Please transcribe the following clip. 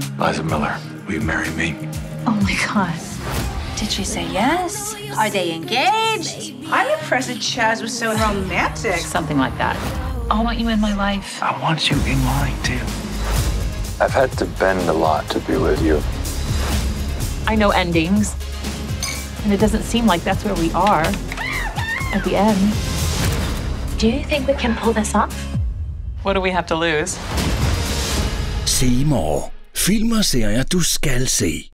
Liza Miller, will you marry me? Oh my God. Did she say yes? Are they engaged? I'm impressed that Chaz was so romantic. Something like that. I want you in my life. I want you in mine, too. I've had to bend a lot to be with you. I know endings, and it doesn't seem like that's where we are at the end. Do you think we can pull this off? What do we have to lose? Se i morgen. Film og serier, du skal se.